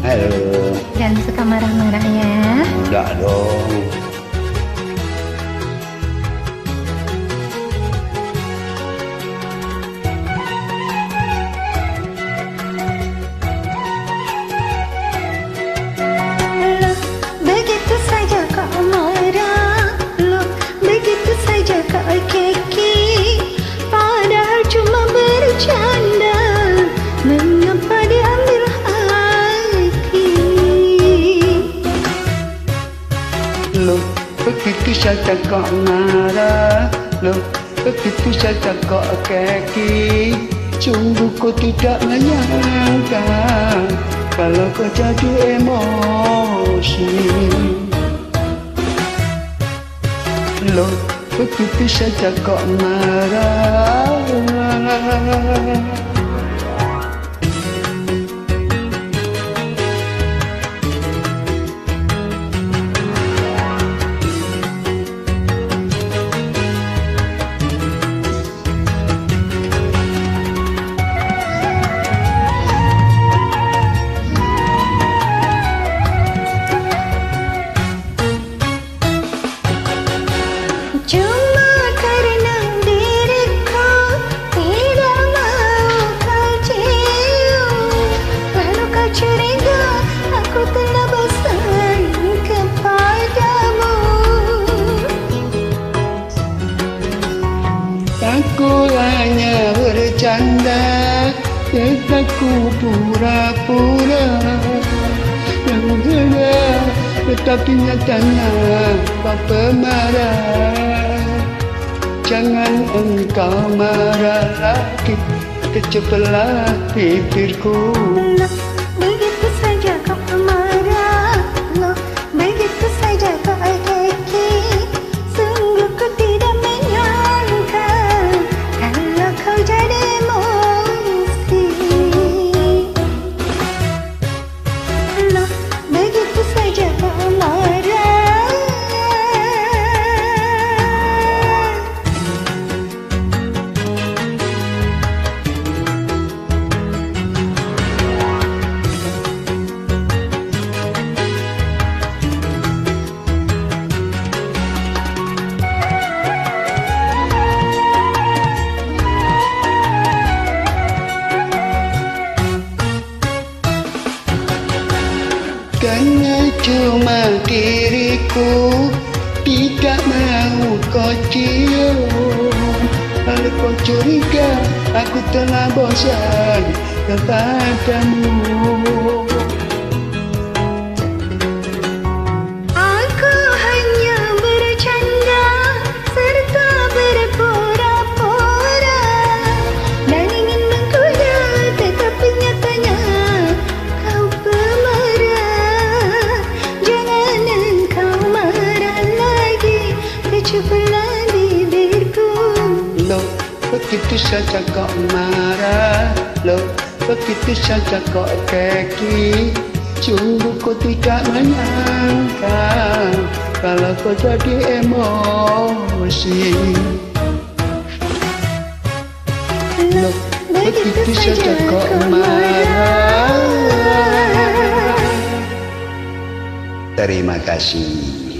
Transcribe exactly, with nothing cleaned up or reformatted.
Halo. Jangan suka marah-marah ya. Enggak dong. Loh, begitu saja kau marah. Loh, begitu saja kau keki. Padahal cuma bercanda. Mengapa diambil hati? Loh, begitu saja kau marah. Loh, begitu saja kau keki. Sungguh kau tidak menyangka kalau kau jadi emosi. Loh, begitu saja kau marah. Cuma karena diriku tidak mau kau cium. Lalu kau curiga aku telah bosan kepadamu. Aku hanya bercanda, aku pura-pura. Tetapi nyatanya kau pemarah. Jangan engkau marah lagi, keceplah bibirku. Loh, begitu saja kau marah. Loh, begitu saja kau keki. Sungguh ku tidak menyangka kalau kau jadi emosi. Loh, begitu saja kau marah. Karena cuma diriku tidak mau kau cium. Lalu kau curiga aku telah bosan kepadamu. Aku hanya bercanda serta berpura-pura dan ingin menggoda, tetapi nyatanya kau pemarah. Jangan engkau marah lagi, keceplah bibirku. Loh, begitu saja kau marah. Loh, begitu saja kau keki. Sungguh kau tidak menyangka kalau kau jadi emosi. Loh, begitu saja kau marah. Terima kasih.